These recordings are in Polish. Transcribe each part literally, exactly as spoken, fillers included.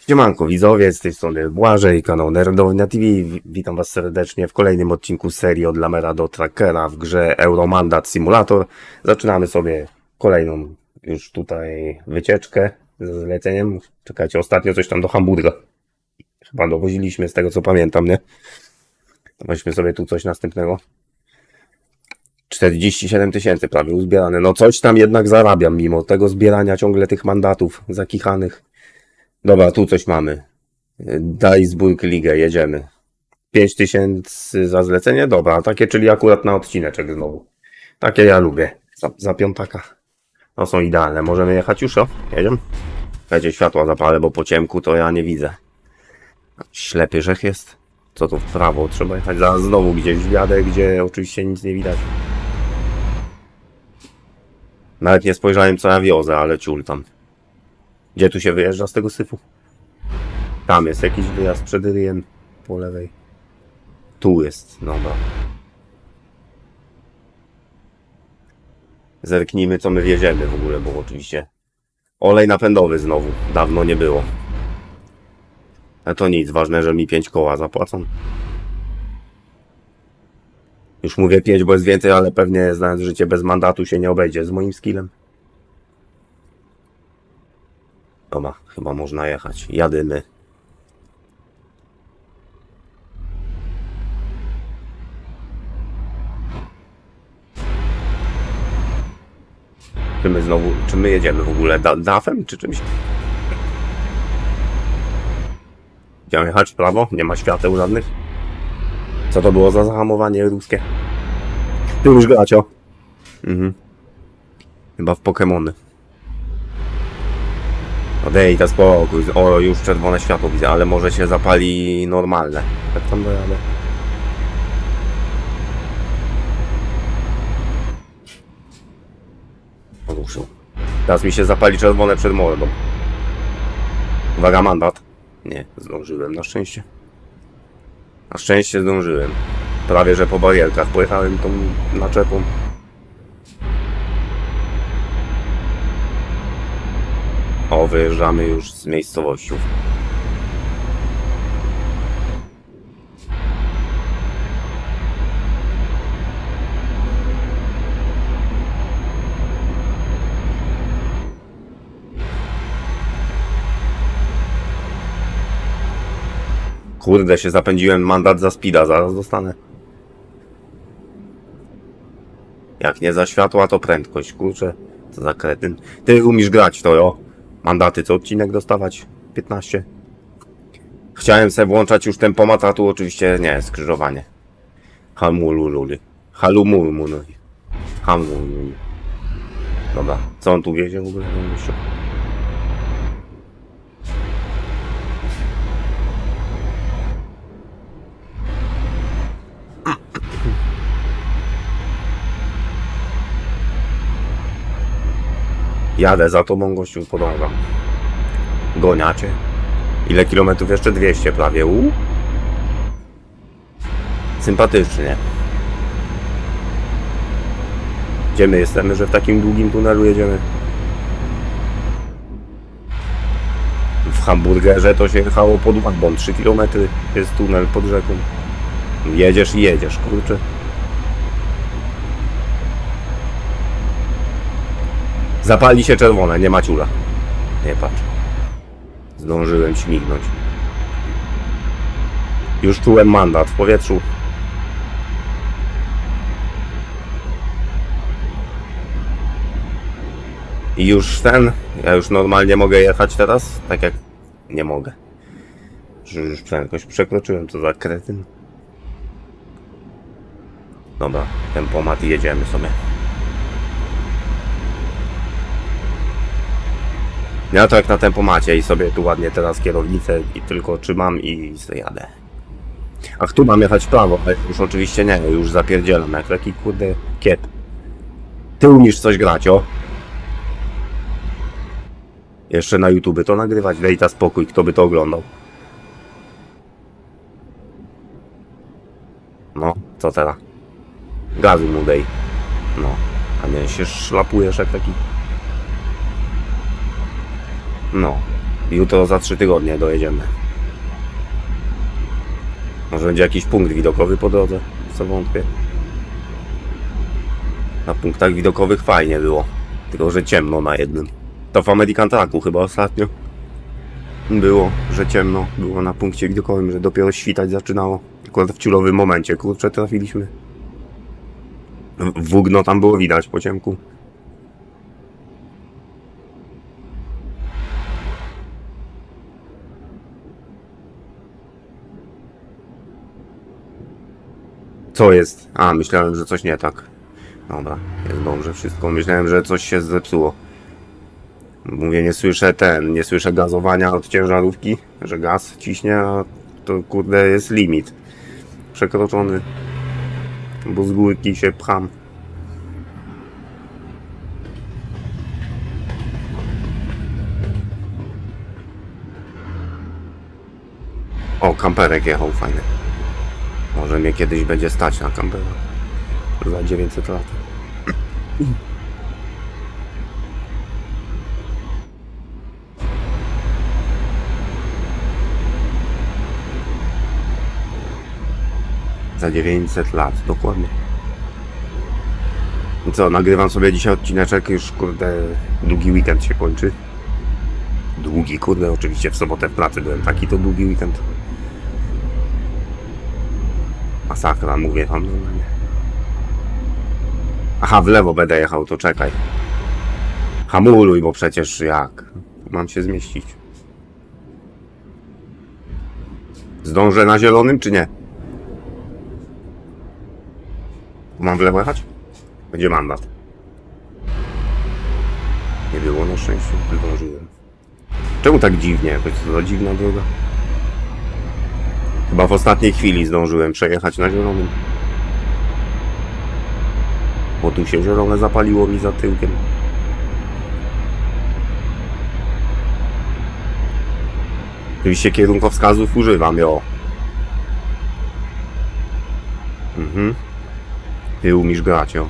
Siemanko widzowie, z tej strony Błażej, kanał Nerdownia T V. Witam was serdecznie w kolejnym odcinku serii od lamera do trackera w grze Euromandat Simulator. Zaczynamy sobie kolejną już tutaj wycieczkę ze zleceniem. Czekajcie, ostatnio coś tam do Hamburga chyba dowoziliśmy, z tego co pamiętam, nie? Weźmy sobie tu coś następnego. czterdzieści siedem tysięcy prawie uzbierane. No coś tam jednak zarabiam mimo tego zbierania ciągle tych mandatów zakichanych. Dobra, tu coś mamy. Duisburg Ligę, jedziemy. pięć tysięcy za zlecenie? Dobra, takie, czyli akurat na odcineczek znowu. Takie ja lubię. Za, za piątaka. No są idealne. Możemy jechać już, o? Jedziemy? Będzie światła zapalę, bo po ciemku to ja nie widzę. Ślepy rzech jest. Co tu w prawo? Trzeba jechać. Zaraz znowu gdzieś wjadę, gdzie oczywiście nic nie widać. Nawet nie spojrzałem, co ja wiozę, ale ciul tam. Gdzie tu się wyjeżdża z tego syfu? Tam jest jakiś wyjazd przed ryjem po lewej. Tu jest, dobra. Zerknijmy, co my wieziemy w ogóle, bo oczywiście olej napędowy znowu. Dawno nie było. Ale to nic, ważne, że mi pięć koła zapłacą. Już mówię pięć, bo jest więcej, ale pewnie znając życie bez mandatu się nie obejdzie z moim skillem. Dobra, chyba można jechać. Jadymy. Czy my znowu, czy my jedziemy w ogóle da dafem, czy czymś? Chciałem jechać w prawo? Nie ma świateł żadnych? Co to było za zahamowanie ruskie? Ty już grać, o? Mhm. Chyba w Pokemony. Odej, to spokój. O, już czerwone światło widzę, ale może się zapali normalne. Jak tam dojadę? Ruszył. Teraz mi się zapali czerwone przed mordą. Uwaga, mandat. Nie, zdążyłem na szczęście. Na szczęście zdążyłem. Prawie, że po barierkach pojechałem tą naczepą. O, wyjeżdżamy już z miejscowością. Kurde, się zapędziłem, mandat za speeda, zaraz dostanę. Jak nie za światła, to prędkość, kurczę, co za kretyn. Ty umiesz grać to, jo? Mandaty, co odcinek dostawać? piętnaście. Chciałem sobie włączać już tempomat, a tu oczywiście nie, skrzyżowanie. Hamulululi. Halumulmuli. Hamululi. Dobra, co on tu wiezie w ogóle? Jadę za tobą, gościu, podążam. Goniacie. Ile kilometrów jeszcze? dwieście prawie. U? Sympatycznie. Gdzie my jesteśmy, że w takim długim tunelu jedziemy? W Hamburgerze to się jechało pod Ładbą. trzy kilometry jest tunel pod rzeką. Jedziesz i jedziesz, kurczę. Zapali się czerwone, nie ma ciula. Nie patrz. Zdążyłem śmignąć. Już czułem mandat w powietrzu. I już ten, ja już normalnie mogę jechać teraz, tak jak nie mogę. Już prędkość przekroczyłem, co za kretyn. Dobra, tempomat i jedziemy sobie. Ja to jak na tempomacie i sobie tu ładnie teraz kierownicę i tylko trzymam i sobie jadę. Ach, tu mam jechać w prawo, ale już oczywiście nie, już zapierdzielam jak taki kurde kiep. Ty umiesz coś grać, o? Jeszcze na YouTube to nagrywać, daj ta spokój, kto by to oglądał. No, co teraz? Gazu mu dej. No, a nie się szlapujesz jak taki... No, Jutro za trzy tygodnie dojedziemy. Może będzie jakiś punkt widokowy po drodze, co wątpię. Na punktach widokowych fajnie było, tylko że ciemno na jednym. To w American Trucku chyba ostatnio było, że ciemno było na punkcie widokowym, że dopiero świtać zaczynało. Akurat w ciulowym momencie, kurczę, trafiliśmy. Włókno tam było widać po ciemku. Co jest? A, myślałem, że coś nie tak. Dobra, jest dobrze wszystko. Myślałem, że coś się zepsuło. Mówię, nie słyszę ten, nie słyszę gazowania od ciężarówki, że gaz ciśnie, a to kurde jest limit przekroczony, bo z górki się pcham. O, kamperek jechał fajny. Może mnie kiedyś będzie stać na kampera za dziewięćset lat. Za dziewięćset lat, dokładnie. I co, nagrywam sobie dzisiaj odcineczek, już kurde długi weekend się kończy. Długi, kurde, oczywiście w sobotę w pracy byłem, taki to długi weekend. Masakra, mówię wam normalnie. Aha, w lewo będę jechał, to czekaj. Hamuluj, bo przecież jak? Mam się zmieścić. Zdążę na zielonym, czy nie? Mam w lewo jechać? Będzie mandat. Nie było na szczęście, zdążyłem. Czemu tak dziwnie? Jakoś to za dziwna droga. Chyba w ostatniej chwili zdążyłem przejechać na zielonym. Bo tu się zielone zapaliło mi za tyłkiem. Oczywiście kierunkowskazów używam, jo. Mhm. Ty umiesz grać, jo.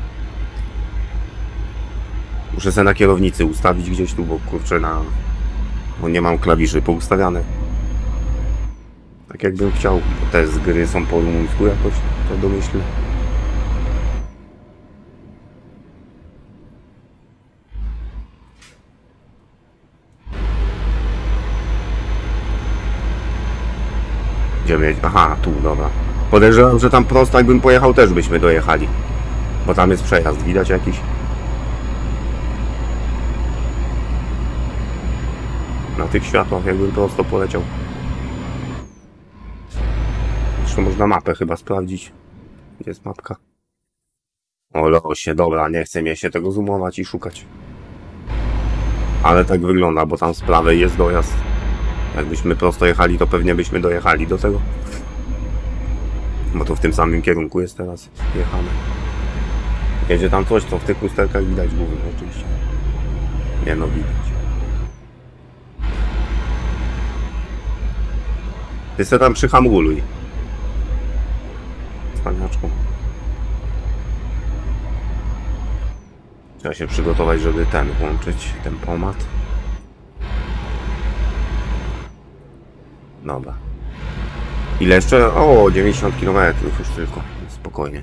Muszę sobie na kierownicy ustawić gdzieś tu, bo kurczę na... Bo nie mam klawiszy poustawiane. Tak jakbym chciał, bo te z gry są po rumuńsku jakoś, to domyślę. Gdzie mieć? Aha, tu, dobra. Podejrzewam, że tam prosto jakbym pojechał też byśmy dojechali. Bo tam jest przejazd, widać jakiś? Na tych światłach jakbym prosto poleciał. Jeszcze można mapę chyba sprawdzić. Gdzie jest mapka? O losie, dobra, nie chce mi się tego zoomować i szukać. Ale tak wygląda, bo tam z prawej jest dojazd. Jakbyśmy prosto jechali, to pewnie byśmy dojechali do tego. Bo to w tym samym kierunku jest teraz jechane. Jedzie tam coś, co w tych lusterkach widać głównie oczywiście. Nie no, widać. Ty se tam przyhamuluj. Spaniaczką. Trzeba się przygotować, żeby ten włączyć, tempomat. Dobra. Ile jeszcze? O, dziewięćdziesiąt kilometrów już tylko. Spokojnie.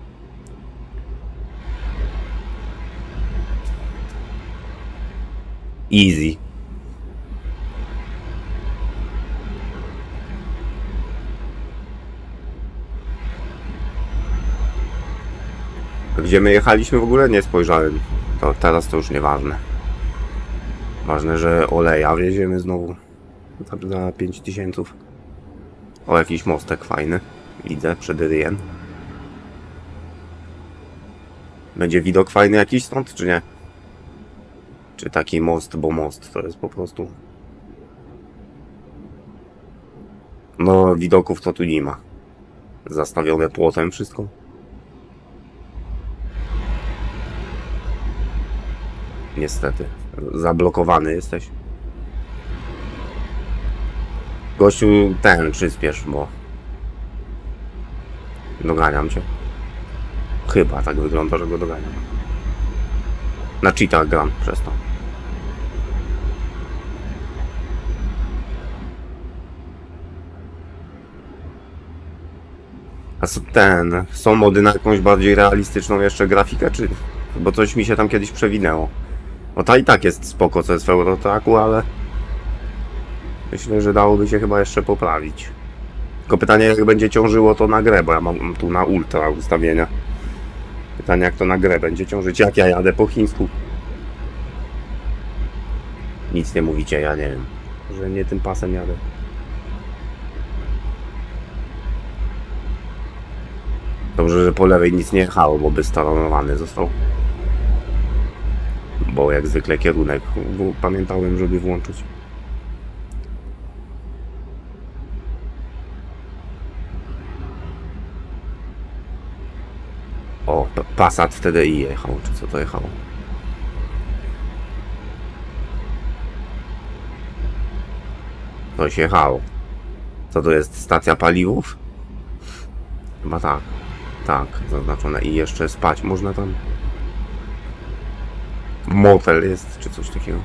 Easy. Gdzie my jechaliśmy w ogóle? Nie spojrzałem. To teraz to już nieważne. Ważne, że oleja wieziemy znowu. Za pięć tysięcy. O, jakiś mostek fajny. Widzę przed ryjem. Będzie widok fajny jakiś stąd, czy nie? Czy taki most, bo most to jest po prostu... No, widoków to tu nie ma. Zastawione płotem wszystko. Niestety. Zablokowany jesteś. Gościu, ten, przyspiesz, bo... Doganiam cię. Chyba tak wygląda, że go doganiam. Na cheatach gram przez to. A co ten, są mody na jakąś bardziej realistyczną jeszcze grafikę, czy... Bo coś mi się tam kiedyś przewinęło. O ta i tak jest spoko, co jest w Eurotracku, ale... Myślę, że dałoby się chyba jeszcze poprawić. Tylko pytanie, jak będzie ciążyło to na grę, bo ja mam tu na ultra ustawienia. Pytanie, jak to na grę będzie ciążyć, jak ja jadę po chińsku. Nic nie mówicie, ja nie wiem. Że nie tym pasem jadę. Dobrze, że po lewej nic nie jechało, bo by staronowany został. Bo jak zwykle kierunek pamiętałem, żeby włączyć. O, Passat T D I jechał, czy co to jechało? Coś jechało. Co to jest? Stacja paliwów? Chyba tak. Tak, zaznaczone. I jeszcze spać można tam. Motel jest, czy coś takiego.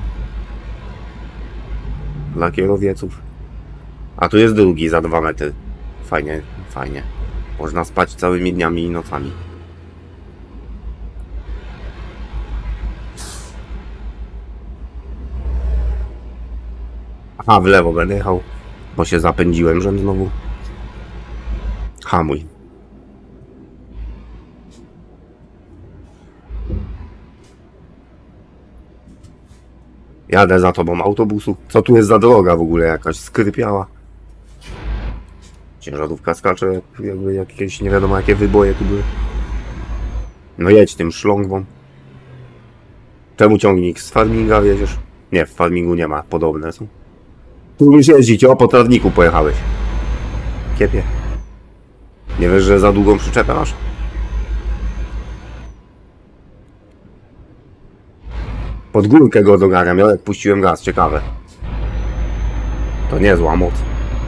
Dla kierowieców. A tu jest drugi za dwa metry. Fajnie, fajnie. Można spać całymi dniami i nocami. Aha, w lewo będę jechał. Bo się zapędziłem, że znowu. Hamuj. Jadę za tobą autobusu. Co tu jest za droga w ogóle jakaś skrypiała? Ciężarówka skacze, jakby jakieś nie wiadomo jakie wyboje tu były. No jedź tym szlongwą. Czemu ciągnik z farminga wieziesz? Nie, w farmingu nie ma, podobne są. Tu już jeździć, o po trawniku pojechałeś. Kiepie. Nie wiesz, że za długą przyczepę masz? Pod górkę go doganiam, jak puściłem gaz, ciekawe. To niezła moc.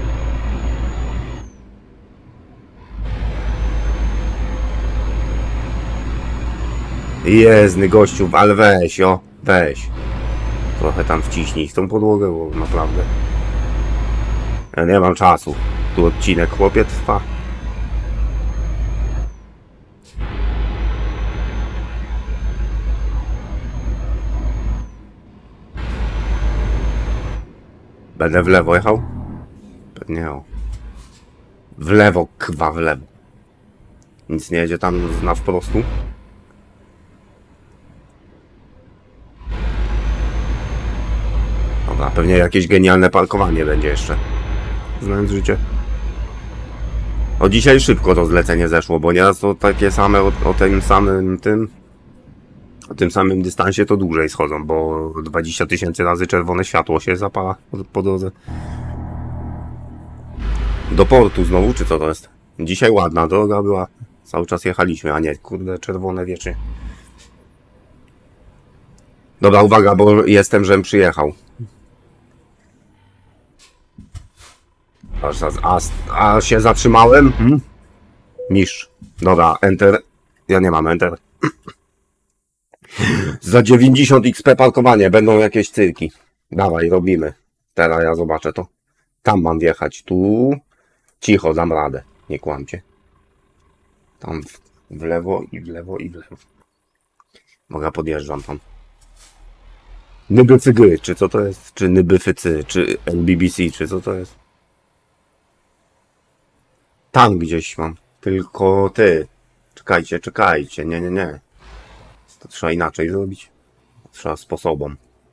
Jezdny gościu, ale weź, o, weź. Trochę tam wciśnij w tą podłogę, bo naprawdę. Ja nie mam czasu. Tu odcinek chłopie trwa. Będę w lewo jechał? Pewnie o. W lewo, kwa, w lewo. Nic nie jedzie tam na wprostu. Dobra, pewnie jakieś genialne parkowanie będzie jeszcze. Znając życie. O, dzisiaj szybko to zlecenie zeszło, bo nieraz to takie same o, o tym samym tym. O tym samym dystansie to dłużej schodzą, bo dwadzieścia tysięcy razy czerwone światło się zapala po drodze. Do portu znowu, czy co to jest? Dzisiaj ładna droga była. Cały czas jechaliśmy, a nie, kurde, czerwone wiecznie. Dobra, uwaga, bo jestem, żem przyjechał. Aż, a, a się zatrzymałem? Hmm? Mistrz. Dobra, enter. Ja nie mam enter. Za dziewięćdziesiąt X P parkowanie, będą jakieś cyrki. Dawaj, robimy. Teraz ja zobaczę to. Tam mam wjechać, tu. Cicho, dam radę. Nie kłamcie. Tam w, w lewo i w lewo i w lewo. Mogę podjeżdżam tam. Nybyfygy, czy co to jest? Czy Nybyfycy, czy N B B C, czy co to jest? Tam gdzieś mam. Tylko ty. Czekajcie, czekajcie. Nie, nie, nie. To trzeba inaczej zrobić. Trzeba sposobom.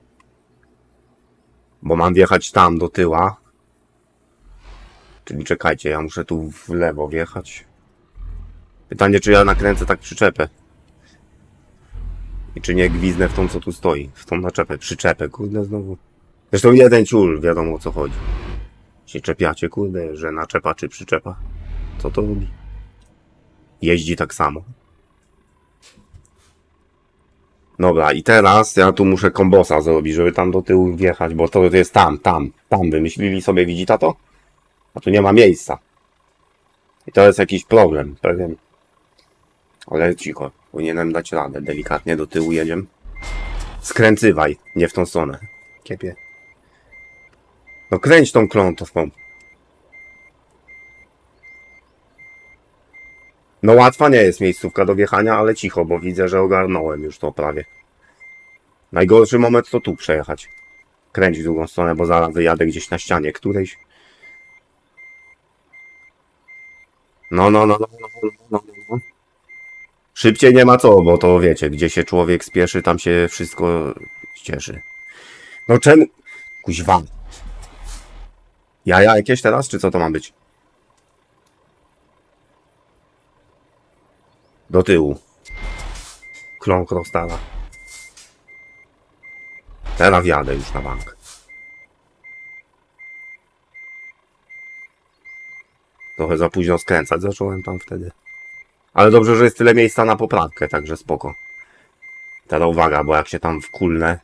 Bo mam wjechać tam do tyła. Czyli czekajcie, ja muszę tu w lewo wjechać. Pytanie, czy ja nakręcę tak przyczepę. I czy nie gwiznę w tą, co tu stoi. W tą naczepę, przyczepę, kurde, znowu. Zresztą jeden ciul, wiadomo o co chodzi. Się czepiacie, kurde, że naczepa czy przyczepa. Co to robi? Jeździ tak samo. Dobra, i teraz ja tu muszę kombosa zrobić, żeby tam do tyłu wjechać, bo to jest tam, tam, tam. Wymyślili sobie, widzi to? A tu nie ma miejsca. I to jest jakiś problem, pewien. Ale cicho, powinienem dać radę. Delikatnie do tyłu jedziemy. Skręcywaj, nie w tą stronę. Kiepie. No kręć tą klątwą. No łatwa nie jest miejscówka do wjechania, ale cicho, bo widzę, że ogarnąłem już to prawie. Najgorszy moment to tu przejechać. Kręć w drugą stronę, bo zaraz wyjadę gdzieś na ścianie którejś. No, no, no, no, no, no, no, no. Szybciej nie ma co, bo to wiecie, gdzie się człowiek spieszy, tam się wszystko cieszy. No czemu? Kuźwa. Jaja jakieś teraz, czy co to ma być? Do tyłu. Kląk rozstala. Teraz wjadę już na bank. Trochę za późno skręcać zacząłem tam wtedy. Ale dobrze, że jest tyle miejsca na poprawkę, także spoko. Teraz uwaga, bo jak się tam wkulnę.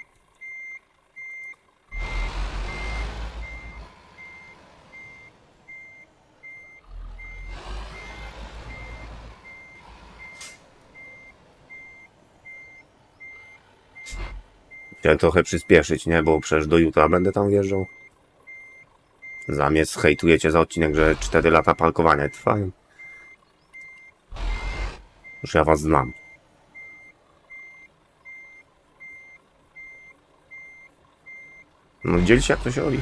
Chciałem trochę przyspieszyć, nie? Bo przecież do jutra będę tam wjeżdżał. Zamiast hejtujecie za odcinek, że cztery lata parkowania trwają. Już ja was znam. No widzieliście, jak to się robi?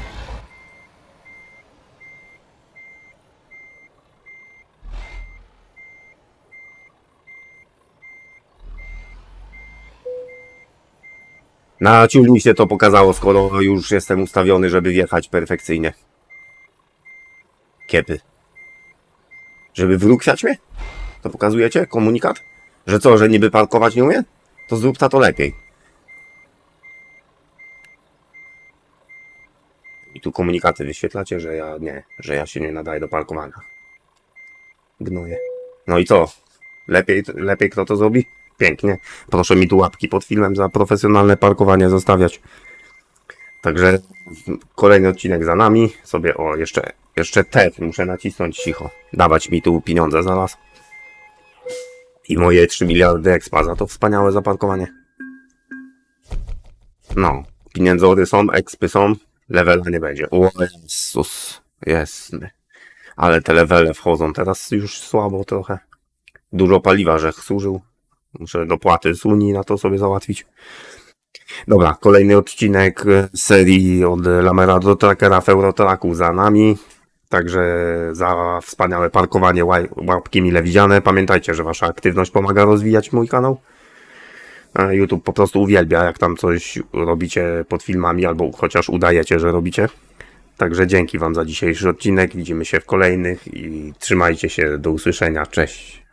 Na ciul mi się to pokazało, skoro już jestem ustawiony, żeby wjechać perfekcyjnie. Kiepy. Żeby wyrukwiać mnie? To pokazujecie? Komunikat? Że co, że niby parkować nie umie? To zrób ta to lepiej. I tu komunikaty wyświetlacie, że ja nie, że ja się nie nadaję do parkowania. Gnoję. No i co? Lepiej, lepiej kto to zrobi? Pięknie. Proszę mi tu łapki pod filmem za profesjonalne parkowanie zostawiać. Także kolejny odcinek za nami. Sobie, o, jeszcze, jeszcze T muszę nacisnąć cicho. Dawać mi tu pieniądze zaraz. I moje trzy miliardy expa za to wspaniałe zaparkowanie. No, pieniądze są, expy są, levela nie będzie. O Jezus, jasny. Ale te levele wchodzą teraz już słabo trochę. Dużo paliwa, że służył. Muszę dopłaty z Unii na to sobie załatwić. Dobra, kolejny odcinek serii od Lamera do Trackera w Eurotracku za nami. Także za wspaniałe parkowanie łapki mile widziane. Pamiętajcie, że wasza aktywność pomaga rozwijać mój kanał. YouTube po prostu uwielbia, jak tam coś robicie pod filmami, albo chociaż udajecie, że robicie. Także dzięki wam za dzisiejszy odcinek. Widzimy się w kolejnych i trzymajcie się. Do usłyszenia. Cześć.